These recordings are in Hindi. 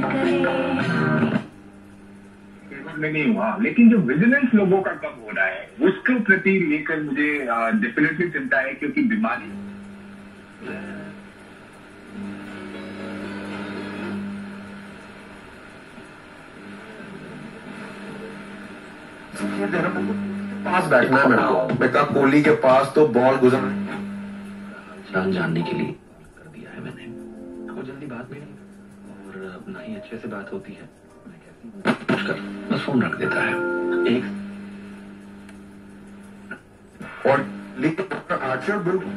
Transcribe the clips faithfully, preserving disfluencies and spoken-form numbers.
में नहीं हुआ, लेकिन जो विजिलेंस लोगों का कम हो रहा है उसके प्रति लेकर मुझे डेफिनेटली चिंता है, क्योंकि बीमारी पास बैठना है मेरे को। मैं कहा कोहली के पास तो बॉल गुजर जान जानने के लिए कर दिया है मैंने। वो जल्दी बात भी नहीं और ना ही अच्छे से बात होती है। कुछ कर बस फोन रख देता है। एक और लेकिन आर्चर बिल्कुल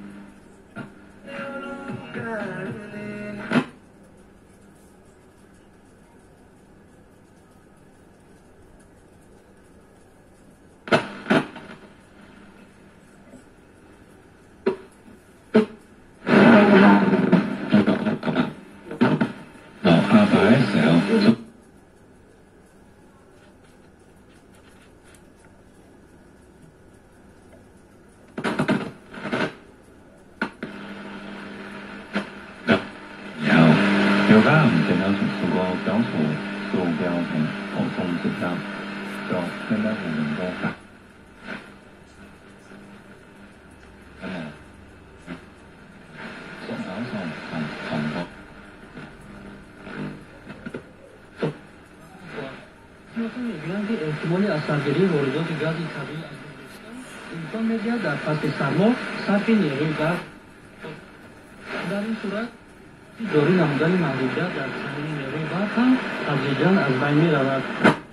Asagiri Borgo tiga di Kabi Info media dapat disamo saat ini juga dari surat Dori Namdani Mahida dan Sani Neri Batang Azijan Azbaini Rawat